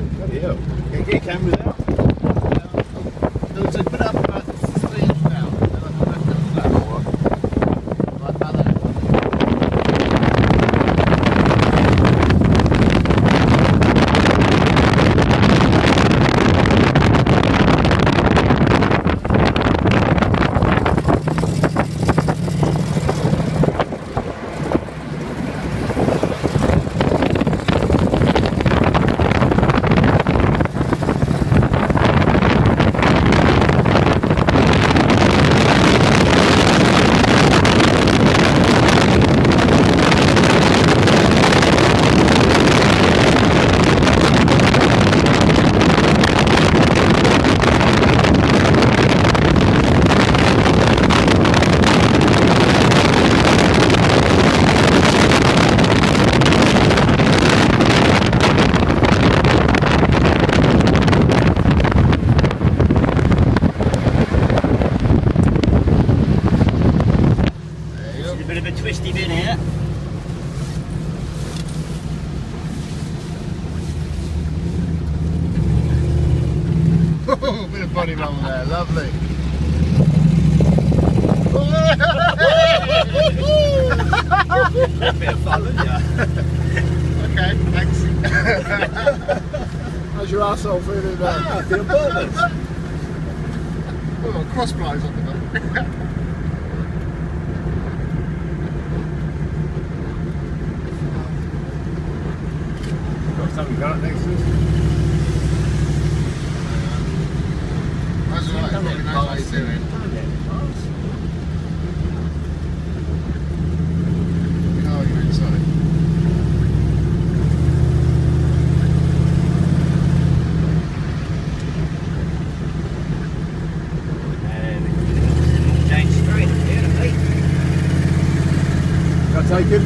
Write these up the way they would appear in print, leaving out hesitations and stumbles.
Bloody hell. Can you get your cameras out? So put up about 3 inches down, and then I put that down flat. Like that. Twisty bit here. Bit of body roll there, lovely. Bit of fun, isn't ya? Okay, thanks. How's your arsehole feeling now? Ah, feeling burnt. Oh, cross plies on the back. Something got it next to us. That's alright, probably knows what he's doing. Oh, you're inside. And down straight here, mate. Got taken?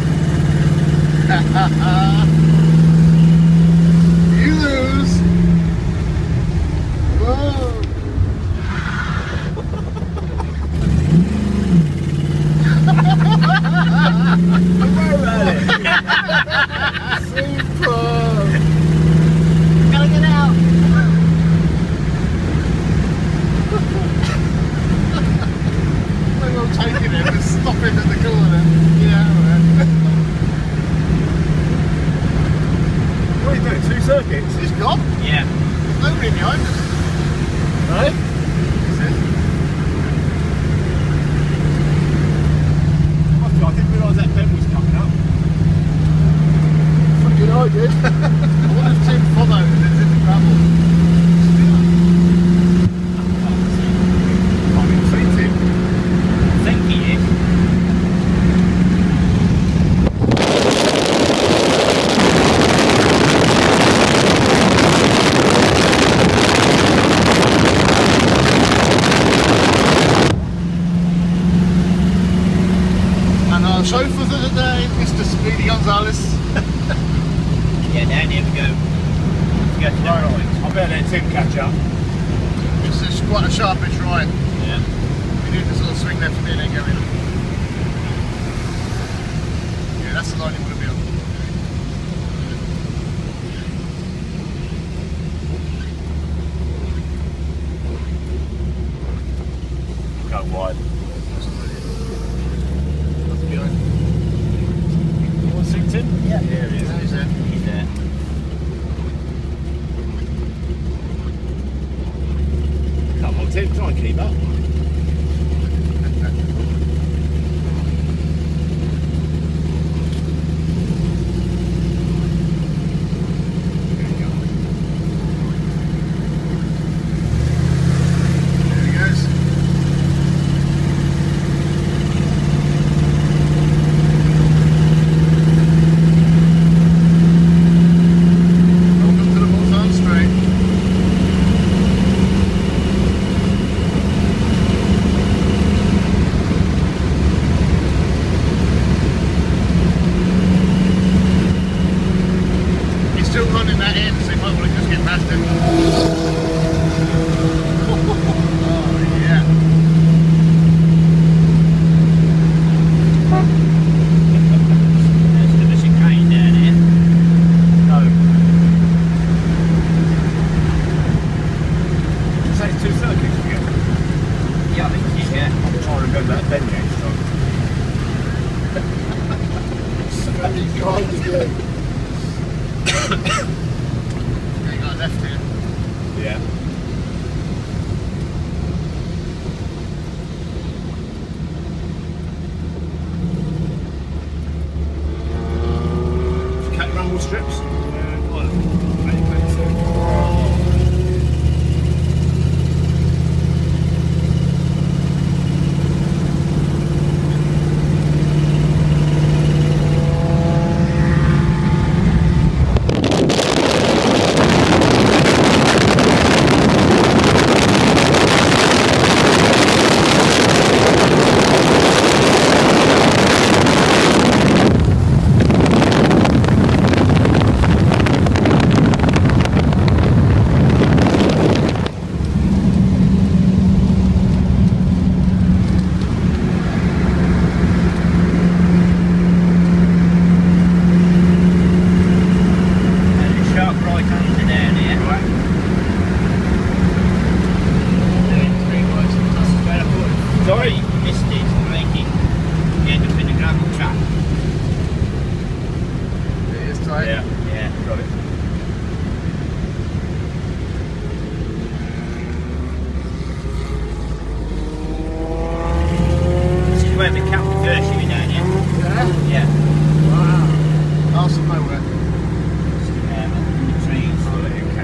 You lose. Whoa. Don't worry about it. Super. Gotta get out. We're all taking it, we're stopping at the corner. Get out of there. What are you doing? 2 circuits? He's gone. Yeah. There's nobody behind us. Right? Is it? I didn't realise that bend was coming up. Fucking I did. I wonder if Tim followed and it's in the gravel. Can't even see Tim. I think he is. And our chauffeur for the day, Mr. Speedy Gonzalez. Yeah, down here we go. Go to the right. I better let Tim catch up. It's just quite a sharpish right. Yeah. We need to sort of swing left and then go in. Yeah, that's the line you want to be on. Go wide. That's behind. You want to see Tim? Yeah. There he is. He's there. He's there. Come on, Tim, try and keep up. There he goes. Welcome to the Bullseye Straight. He's still running that in, so he might want to just get past him. Oh, yeah. There's the chicane down here. No.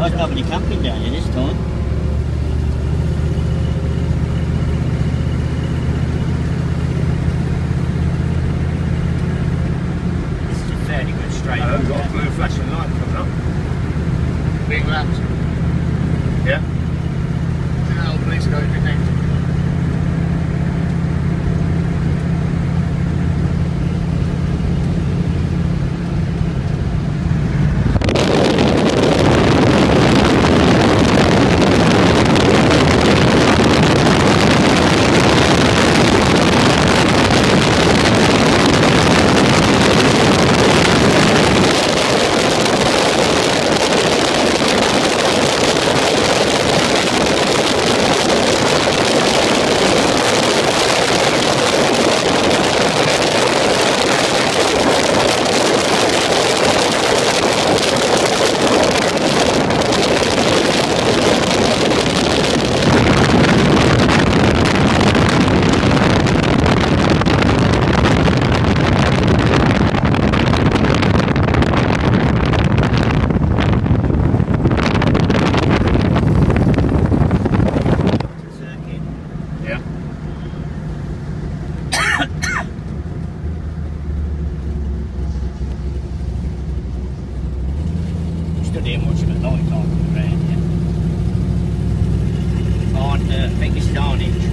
Wasn't nobody camping down here this time. This is a fairly good straight. We've got a blue flashing light coming up. Being lapped. Yeah. See that old police car every next. Stood here much of a night time around here. I think this is Arnage.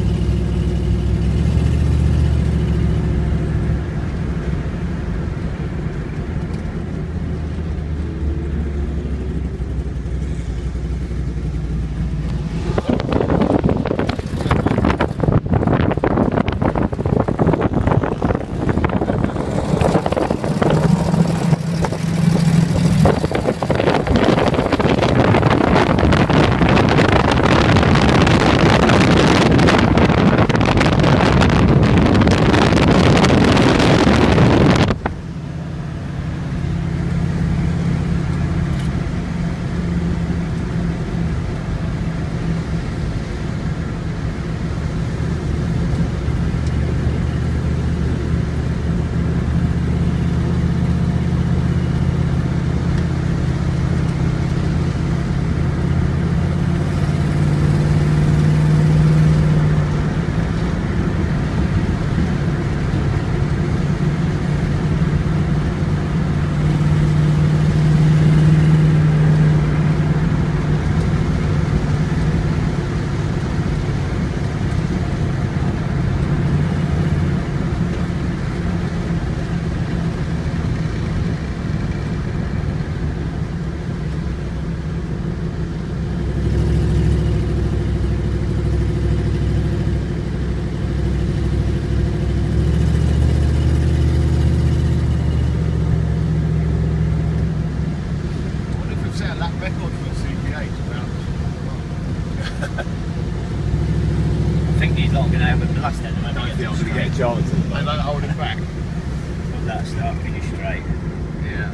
I think these lot are going to have a blast at them. I don't think I'm going to get a chance. They don't hold it back. Put that start, finish straight. Yeah.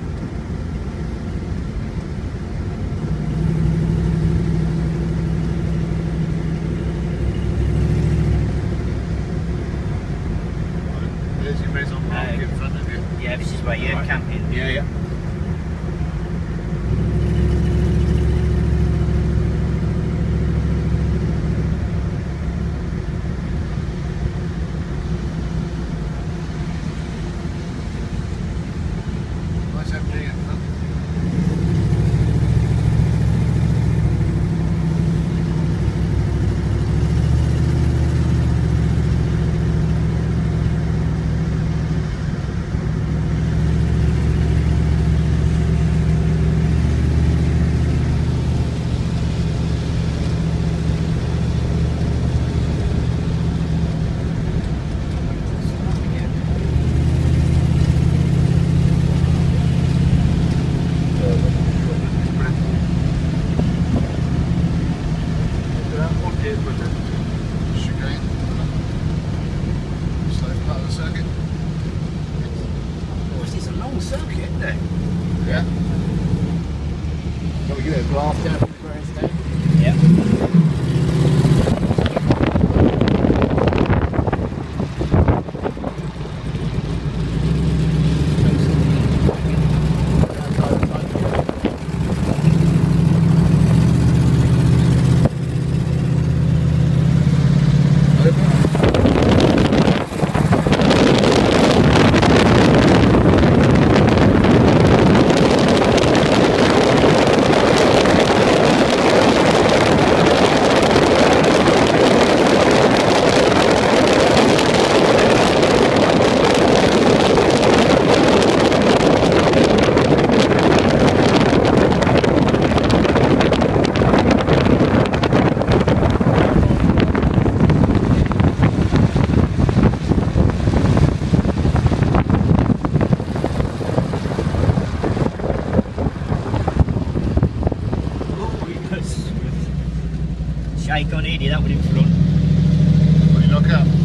There's your maison mark in front of you. Yeah, this is where you're camping. Yeah, yeah. Nice empty in front. Circuit, isn't it? Yeah. Can we give it a blast down from the grandstand? Yeah. brake on here, that one in front. Will you look up?